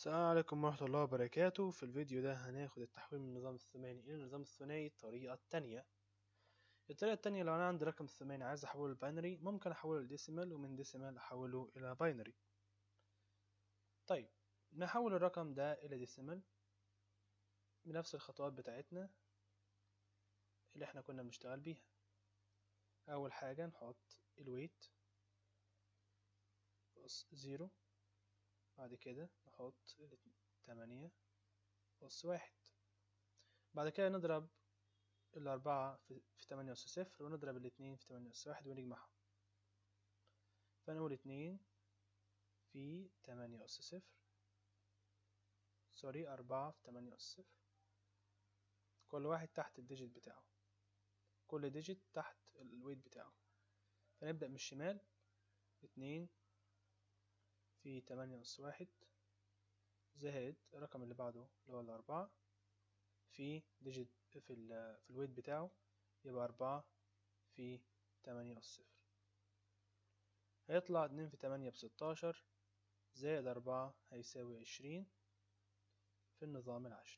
السلام عليكم ورحمة الله وبركاته. في الفيديو ده هناخد التحويل من النظام الثماني إلى النظام الثنائي الطريقة التانية. لو أنا عندي رقم ثماني عايز أحوله لباينري، ممكن أحوله لديسيمال، ومن ديسيمال أحوله إلى باينري. طيب نحول الرقم ده إلى ديسيمال بنفس الخطوات بتاعتنا اللي احنا كنا بنشتغل بيها. أول حاجة نحط الويت بص 0، بعد كده نحط 8 بص 1، بعد كده نضرب الأربعة في 8 أس صفر، ونضرب الاتنين في 8 أس واحد ونجمعهم، فنقول 2 في 8 أس صفر، سوري 4 في 8 أس صفر، كل واحد تحت الديجيت بتاعه، كل ديجيت تحت الويت بتاعه. فنبدأ من الشمال، 2 في 8 أس واحد زائد الرقم اللي بعده اللي هو الأربعة في ديجيت في الويت بتاعه، يبقى 4 في 8 أس صفر، هيطلع 2 في 8 ب16 زائد 4 هيساوي 20 في النظام العشري.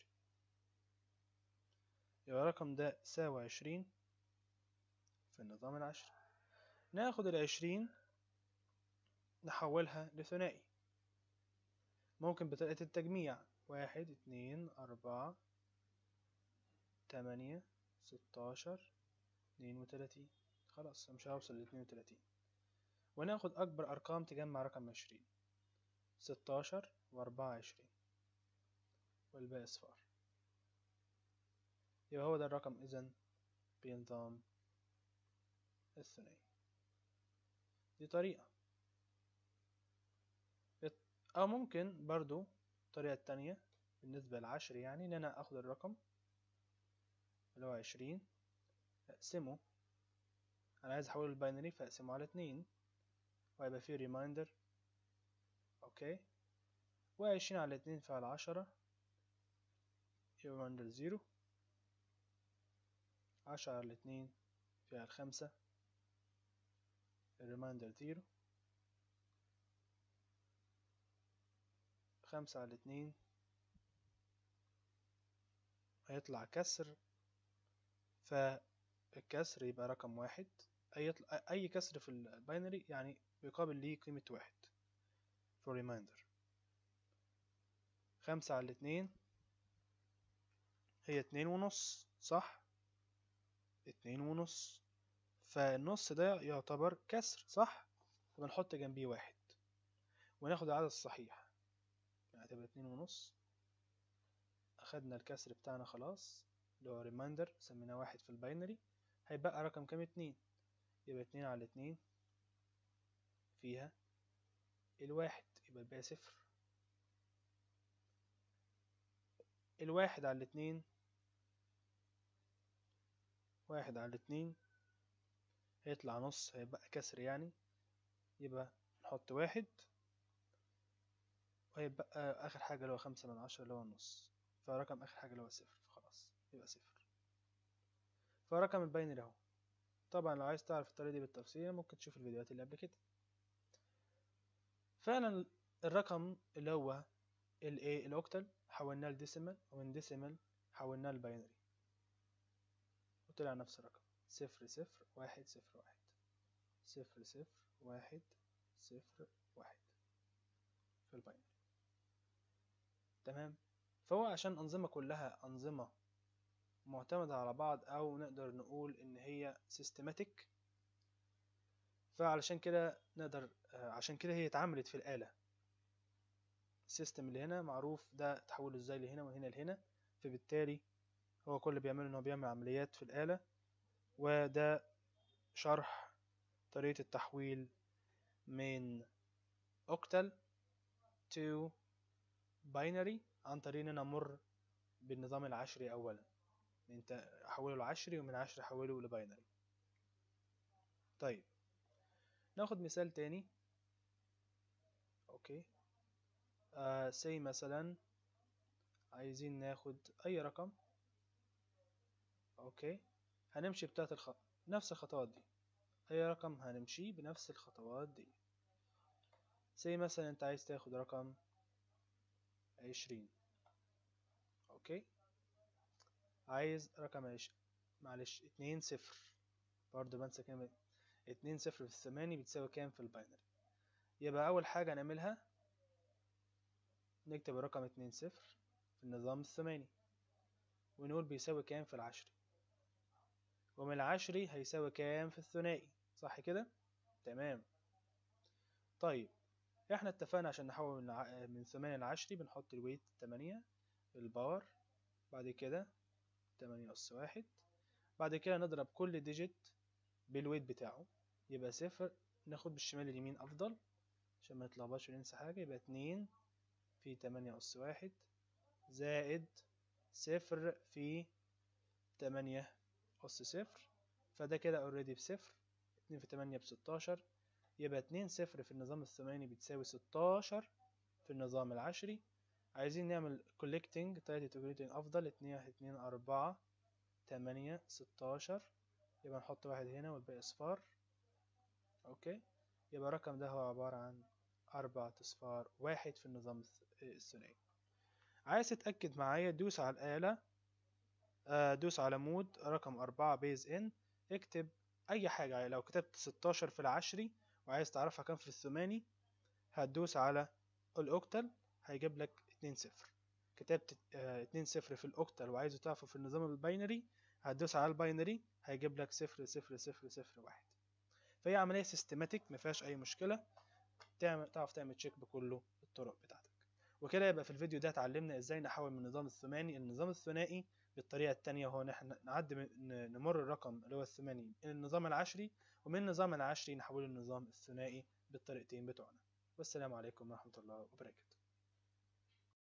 يبقى الرقم ده يساوي 20 في النظام العشري. ناخد 20 نحولها لثنائي، ممكن بطريقة التجميع 1 2 4 8 16 32، خلاص مش هوصل ل32. وناخد أكبر أرقام تجمع رقم 20، 16 و24 والباقي صفار. يبقى هو ده الرقم إذن بنظام الثنائي. دي طريقة، أو ممكن برضو الطريقة التانية بالنسبة للعشر، يعني إن أنا أخد الرقم اللي هو 20 أقسمه، أنا عايز أحوله للباينري فأقسمه على 2 وهيبقى فيه ريمايندر، أوكي، و20 على 2 فعلى 10 يبقى ريمايندر 0، 10 على 2 فيها 5 الريمايندر 0، 5 على 2 هيطلع كسر، فالكسر يبقى رقم 1. أي كسر في الباينري يعني بيقابل ليه قيمة 1 for reminder. 5 على 2 هي 2.5، صح؟ 2.5، فالنص ده يعتبر كسر، صح؟ فبنحط جنبيه 1 وناخد العدد الصحيح، يعني هتبقى 2.5. أخدنا الكسر بتاعنا خلاص اللي هو reminder، سميناه 1 في الباينري. هيبقى رقم كام؟ 2، يبقى 2 على 2 فيها الواحد، يبقى الباقي 0. الواحد على 2، 1 على 2 هيطلع نص، هيبقى كسر يعني، يبقى نحط 1 وهيبقى آخر حاجة اللي هو 5/10 اللي هو النص، فرقم آخر حاجة اللي هو 0، فخلاص يبقى 0. فرقم الباينري اهو. طبعا لو عايز تعرف الطريقة دي بالتفصيل ممكن تشوف الفيديوهات اللي قبل كده. فعلا الرقم اللي هو الأوكتال حولناه لديسيمال، ومن ديسيمال حولناه لباينري وطلع نفس الرقم 00101 00101 في الباينري. تمام. فهو عشان الأنظمة كلها أنظمة معتمدة على بعض، أو نقدر نقول إن هي سيستماتيك، فعلشان كده نقدر عشان كده هي اتعملت في الآلة. السيستم اللي هنا معروف ده تحوله ازاي لهنا وهنا لهنا، فبالتالي هو كل اللي بيعمله إنه بيعمل عمليات في الآلة. وده شرح طريقة التحويل من أوكتال to باينري عن طريق إن أنا أمر بالنظام العشري أولا، أنت أحوله لعشري ومن عشري أحوله لباينري. طيب ناخد مثال تاني. أوكي، سي مثلا عايزين ناخد أي رقم. أوكي، هنمشي نفس الخطوات دي. أي رقم هنمشي بنفس الخطوات دي. سي مثلا أنت عايز تاخد رقم 20. اوكي. عايز رقم معلش 2 0. برضه بنسى كام. 2 0 في الثماني بتساوي كام في الباينري؟ يبقى أول حاجة نعملها نكتب الرقم 2 0 في النظام الثماني، ونقول بيساوي كام في العشري، ومن العشري هيساوي كام في الثنائي، صح كده؟ تمام. طيب احنا اتفقنا عشان نحول من 8 لعشري بنحط الويت 8 الباور، بعد كده 8 أس 1، بعد كده نضرب كل ديجيت بالويت بتاعه، يبقى 0. ناخد بالشمال اليمين أفضل عشان ما نتلخبطش وننسى حاجة. يبقى 2 في 8 أس 1 زائد 0 في 8 أس 0، فده كده اوريدي بصفر. 2 في 8 ب16، يبقى 2 0 في النظام الثماني بتساوي 16 في النظام العشري. عايزين نعمل collecting، طريقة collecting أفضل. 2 في 2 4 8 16، يبقى نحط واحد هنا والباقي أصفار. أوكي، يبقى الرقم ده هو عبارة عن 4 أصفار 1 في النظام الثنائي. عايز تتأكد معايا دوس على الآلة، دوس على مود رقم 4 بيز ان، اكتب أي حاجة. لو كتبت 16 في العشري وعايز تعرفها كام في الثماني هتدوس على الأوكتل هيجيب لك 2 0. كتبت 2 0 في الأوكتل وعايزه تعرفه في النظام الباينري هتدوس على الباينري هيجيب لك 0 0 0 0 1. فهي عملية سيستماتيك مفيهاش أي مشكلة، تعرف تعمل تشيك بكل الطرق بتاعتك. وكده يبقى في الفيديو ده اتعلمنا ازاي نحول من النظام الثماني النظام الثنائي بالطريقة التانية، هو نعدي نمر الرقم اللي هو الثماني إلى النظام العشري، ومن النظام العشري نحوله للنظام الثنائي بالطريقتين بتوعنا. والسلام عليكم ورحمة الله وبركاته.